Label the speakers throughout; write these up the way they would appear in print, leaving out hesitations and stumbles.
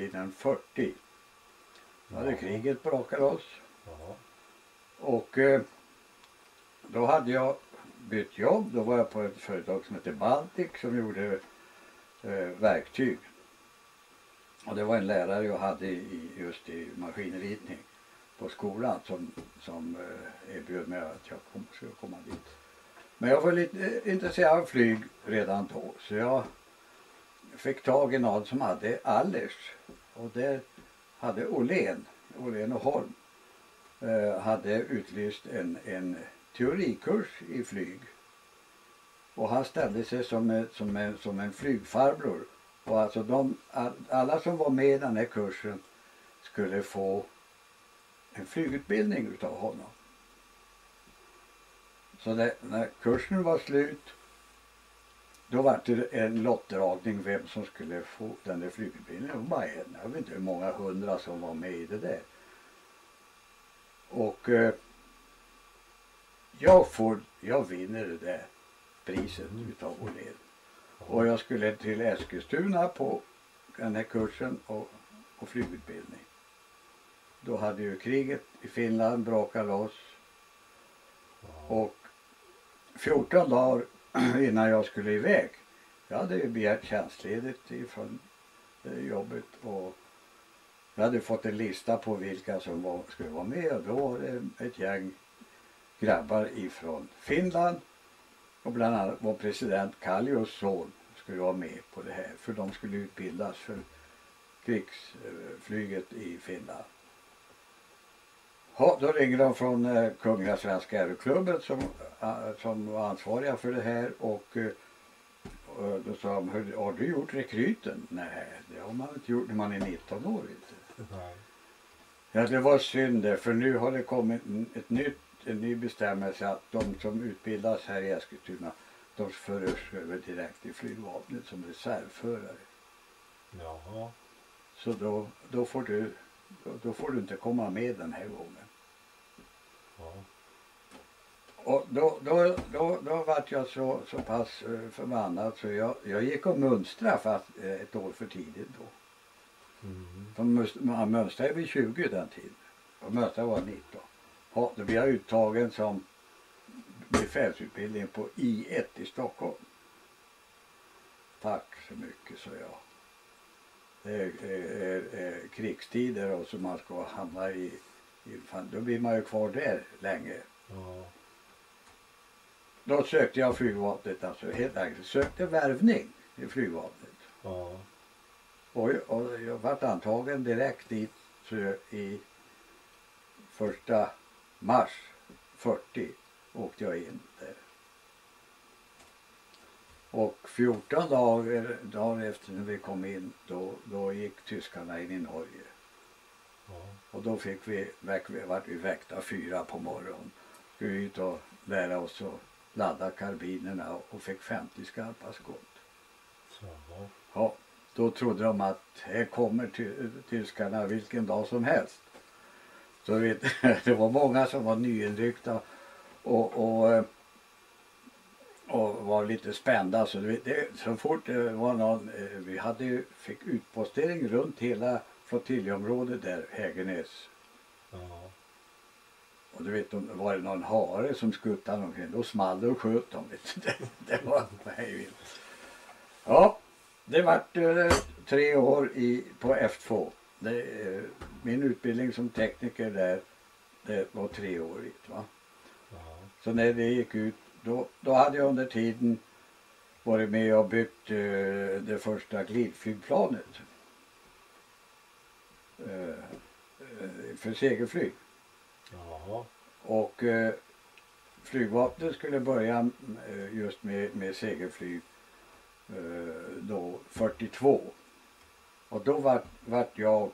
Speaker 1: 1940. Då hade kriget brakat oss.
Speaker 2: Ja.
Speaker 1: Och då hade jag bytt jobb. Då var jag på ett företag som heter Baltic som gjorde verktyg. Och det var en lärare jag hade just i maskinritning på skolan som erbjöd mig att jag skulle komma dit. Men jag var lite intresserad av flyg redan då, så jag fick tag i någon som hade Allers. Och där hade Åhlén och Holm hade utlyst en teorikurs i flyg. Och han ställde sig som en flygfarbror. Och alltså alla som var med i den här kursen skulle få en flygutbildning utav honom. Så när kursen var slut, då var det en lottdragning vem som skulle få den där flygutbildningen. Det var bara en. Jag vet inte hur många hundra som var med i det där. Och jag vinner det där priset utav Åhlén. Och jag skulle till Eskilstuna på den här kursen och flygutbildning. Då hade ju kriget i Finland brakat loss. Och 14 dagar innan jag skulle iväg. Jag hade ju begärt tjänstledigt ifrån jobbet och jag hade fått en lista på vilka som skulle vara med. Och då var det ett gäng grabbar ifrån Finland. Och bland annat var president Kallios son skulle vara med på det här. För de skulle utbildas för krigsflyget i Finland. Ja, då ringde de från Kungliga Svenska Aeroklubben som var ansvariga för det här. Och då sa de, har du gjort rekryten? Nej, det har man inte gjort när man är 19 år. Inte. Ja, det var synd det, för nu har det kommit en ny bestämmelse att de som utbildas här i Eskilstuna, de förs över direkt i flygvapnet som reservförare.
Speaker 2: Jaha.
Speaker 1: Så då får du inte komma med den här gången.
Speaker 2: Ja.
Speaker 1: Och då var jag så pass förbannad så jag gick och mönstrade fast ett år för tidigt då. Man mönstrade vid 20 den tiden. Och mönstrade var 19. Ja, då blev jag uttagen som befälsutbildning på I1 i Stockholm. Tack så mycket, så jag. Det är krigstider och så man ska hamna i då blir man ju kvar där länge.
Speaker 2: Ja.
Speaker 1: Då sökte jag flygvapnet, alltså helt enkelt sökte värvning i flygvapnet.
Speaker 2: Ja.
Speaker 1: Och jag var antagen direkt dit så i 1 mars 40 åkte jag in där. Och 14 dagar efter när vi kom in då gick tyskarna in i Norge.
Speaker 2: Ja.
Speaker 1: Och då vart vi väckta 4 på morgonen. Skulle ut och lära oss att ladda karbinerna och fick 50 skarpa skott.
Speaker 2: Jaha.
Speaker 1: Ja, då trodde de att här kommer tyskarna vilken dag som helst. Så det var många som var nyinryckta och var lite spända. Så så fort det var någon, fick utpostering runt hela flottiljområdet där, Hägernäs.
Speaker 2: Ja.
Speaker 1: Och du vet, var det någon hare som skuttade någonting, då small det och sköt dem. Det var hejvilt. Ja, det var 3 år på F2. Min utbildning som tekniker där, det var 3-årigt, va.
Speaker 2: Ja.
Speaker 1: Så när det gick ut, då hade jag under tiden varit med och byggt det första glidflygplanet. För segelflyg.
Speaker 2: Jaha.
Speaker 1: Och flygvapnet skulle börja just med segelflyg då 42. Och då vart jag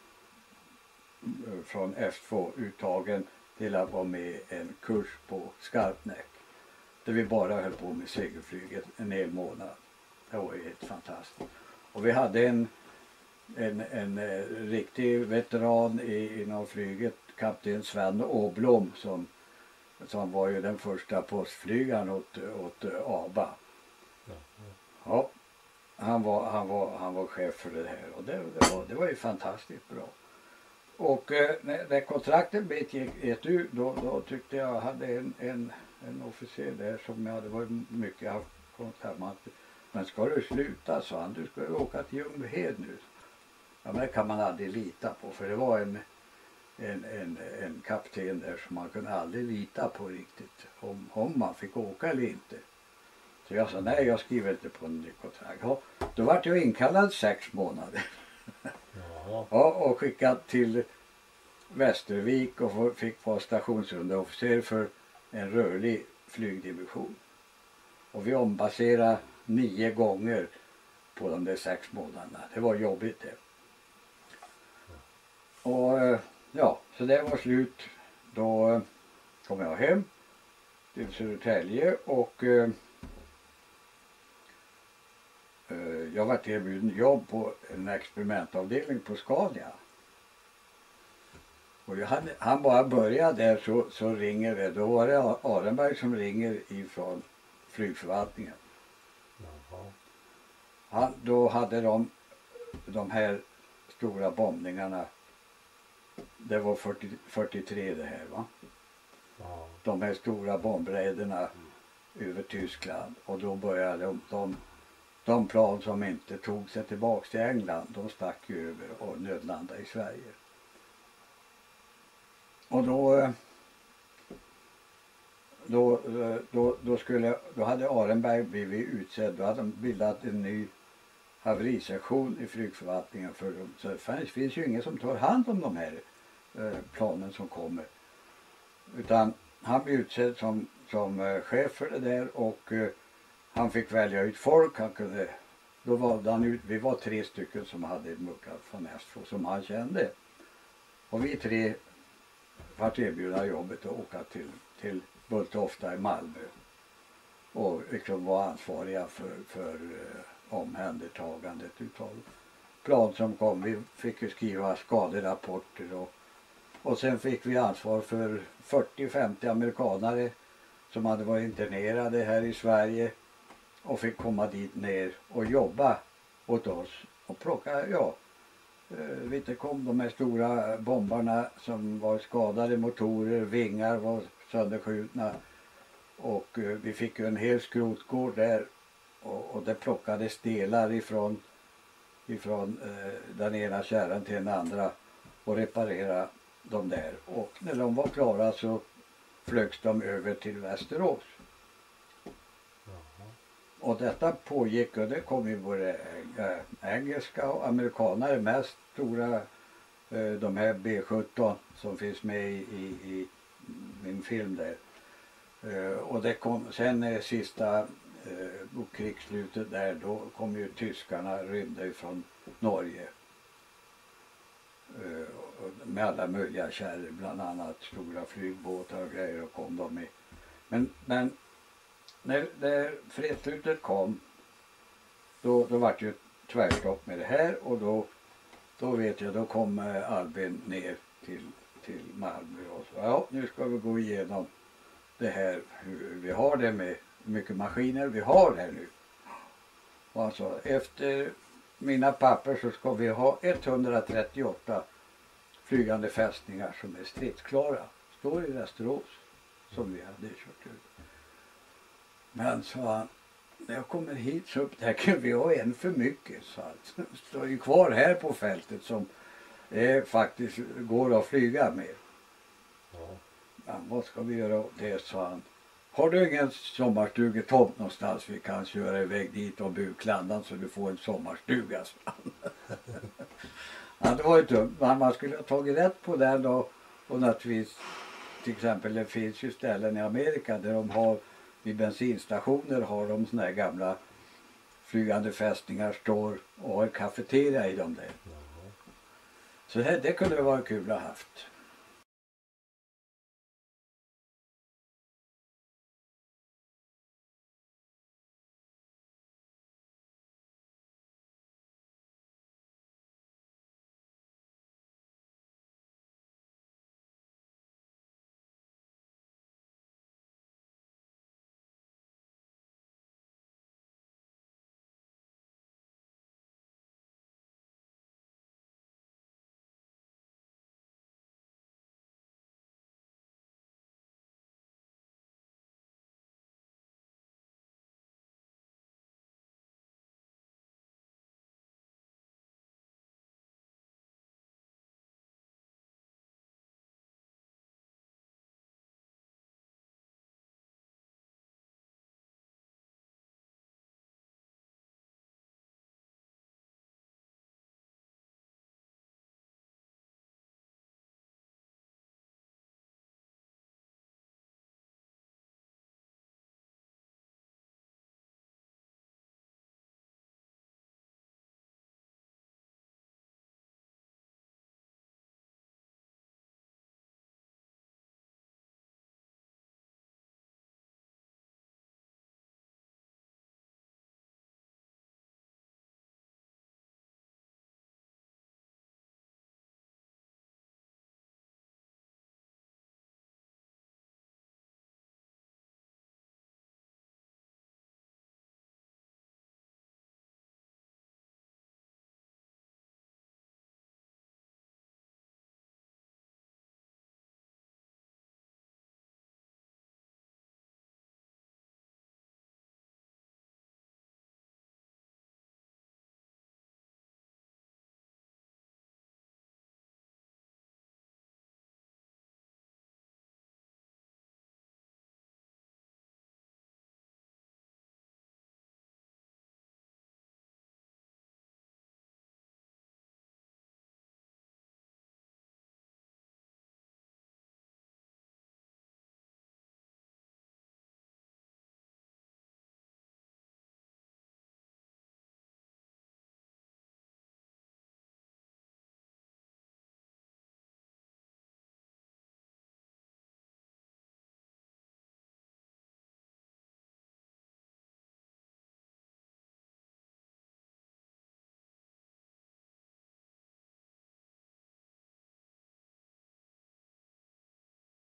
Speaker 1: från F2 uttagen till att vara med en kurs på Skarpnäck. Där vi bara höll på med segelflyget en hel månad. Det var ju helt fantastiskt. Och vi hade en riktig veteran inom flyget, kapten Sven Åblom, som var ju den första postflygaren åt ABA. Ja, han han var chef för det här och det var ju fantastiskt bra. Och när kontraktet gick ut då tyckte jag hade en officer där som jag hade varit mycket haft kontakt med. Men ska du sluta, sa han, du ska åka till Ljungbyhed nu. Ja, men det kan man aldrig lita på, för det var en kapten där som man kunde aldrig lita på riktigt om man fick åka eller inte. Så jag sa nej, jag skriver inte på en ny kontrakt. Ja, då var jag inkallad 6 månader.
Speaker 2: Ja.
Speaker 1: Ja, och skickad till Västervik och fick vara stationsunderofficer för en rörlig flygdivision. Och vi ombaserade 9 gånger på de där 6 månaderna. Det var jobbigt det. Och ja, så det var slut. Då kom jag hem till Södertälje och jag var erbjuden jobb på en experimentavdelning på Scania. Och han bara började där så ringer det. Då var det Arenberg som ringer ifrån flygförvaltningen.
Speaker 2: Jaha.
Speaker 1: Då hade de här stora bombningarna. Det var 43 det här, va?
Speaker 2: Ja.
Speaker 1: De här stora bombräderna över Tyskland. Och då började de plan som inte tog sig tillbaka till England, de stack ju över och nödlandade i Sverige. Och då hade Arenberg blivit utsedd. Då hade de bildat en ny haverisektion i flygförvaltningen för dem. Så det finns ju ingen som tar hand om de här planen som kommer. Utan han blev utsedd som chef för det där och han fick välja ut folk. Då valde han ut, vi var 3 stycken som hade muckat från Estro som han kände. Och vi 3 var erbjudna jobbet att åka till Bulltofta i Malmö. Och liksom var ansvariga för omhändertagandet utav plan som kom. Vi fick ju skriva skaderapporter och sen fick vi ansvar för 40-50 amerikanare som hade varit internerade här i Sverige och fick komma dit ner och jobba åt oss och plocka, det kom de här stora bombarna som var skadade, motorer, vingar var sönderskjutna och vi fick ju en hel skrotgård där och det plockades delar ifrån den ena kärran till den andra och reparera dem där. Och när de var klara så flögs de över till Västerås.
Speaker 2: Jaha.
Speaker 1: Och detta pågick och det kom ju både engelska och amerikanare mest stora, de här B-17 som finns med i min film där. Och det kom sen sista krigsslutet där, då kom ju tyskarna rymde ifrån Norge. Med alla möjliga kärror, bland annat stora flygbåtar och grejer och kom de med. Men när fredsslutet kom då var det ju tvärstopp med det här och då vet jag, då kom Albin ner till Malmö och så, ja, nu ska vi gå igenom det här, hur vi har det med hur mycket maskiner vi har här nu. Och alltså efter mina papper så ska vi ha 138 flygande fästningar som är stridsklara. Står i Västerås som vi hade kört ut. Men sa han, när jag kommer hit så upptäcker vi har en för mycket. Så han står ju kvar här på fältet som faktiskt går att flyga med.
Speaker 2: Ja.
Speaker 1: Men vad ska vi göra åt det, sa han. Har du ingen sommarstugetomt någonstans vi kan köra iväg dit och buklandan så du får en sommarstuga, sa han. Ja, det var ju dumt. Man skulle ha tagit rätt på den då. Och naturligtvis, till exempel, det finns ju ställen i Amerika där de har, vid bensinstationer har de såna här gamla flygande fästningar står och har kafeteria i dem där.
Speaker 2: Jaha.
Speaker 1: Så det kunde vara kul att ha haft.